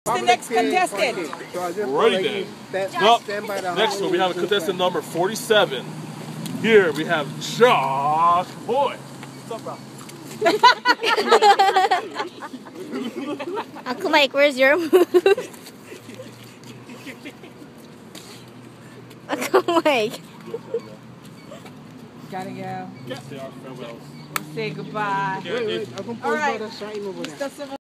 The next contestant. Righty then. Well, next one we have a contestant number 47. Here we have Josh Boy. What's up, bro? Uncle Mike, where's your move? Uncle Mike. Gotta go. Say our farewells. Say goodbye. Wait, I'm gonna All right. post about that shiny over there.